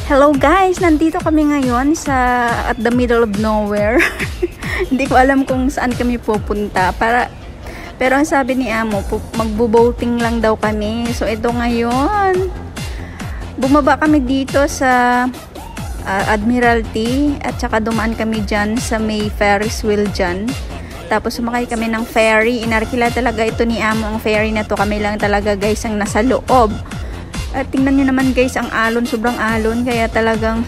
Hello guys! Nandito kami ngayon at the middle of nowhere. Hindi ko alam kung saan kami pupunta. Pero ang sabi ni Amo, magbo-boating lang daw kami. So ito ngayon. Bumaba kami dito sa Admiralty at saka dumaan kami dyan sa may Ferris wheel dyan. Tapos sumakay kami ng ferry. Inarkila talaga ito ni Amo ang ferry na to. Kami lang talaga guys ang nasa loob. At tingnan nyo naman guys, ang alon, sobrang alon, kaya talagang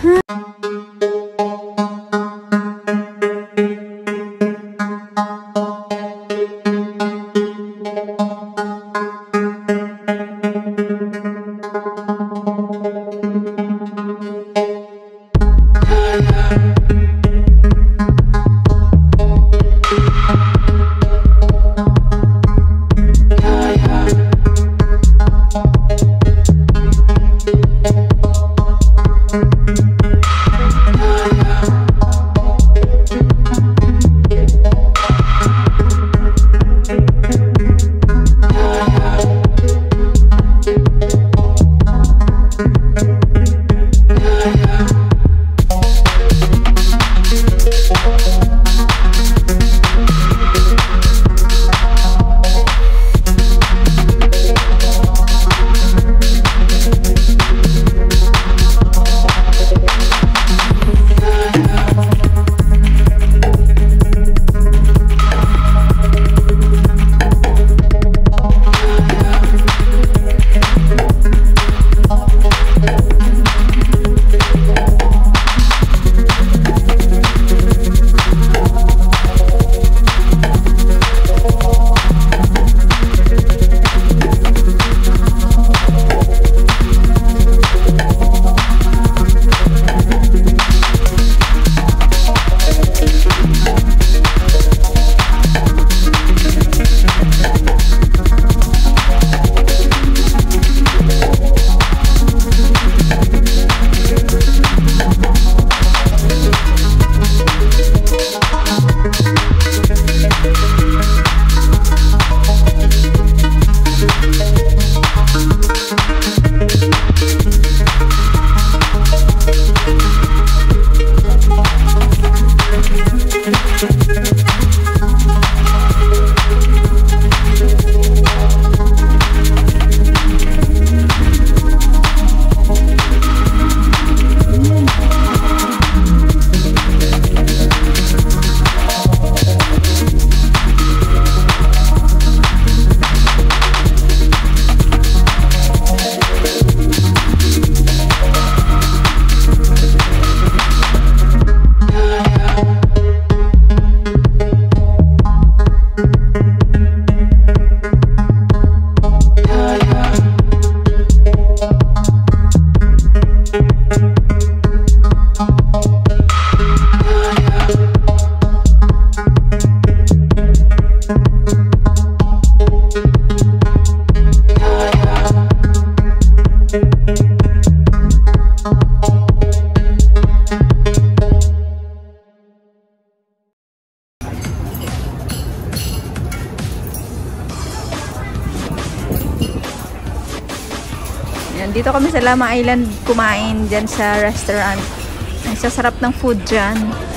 dito kami sa Lamang Island kumain dyan sa restaurant. Ang sasarap ng food dyan.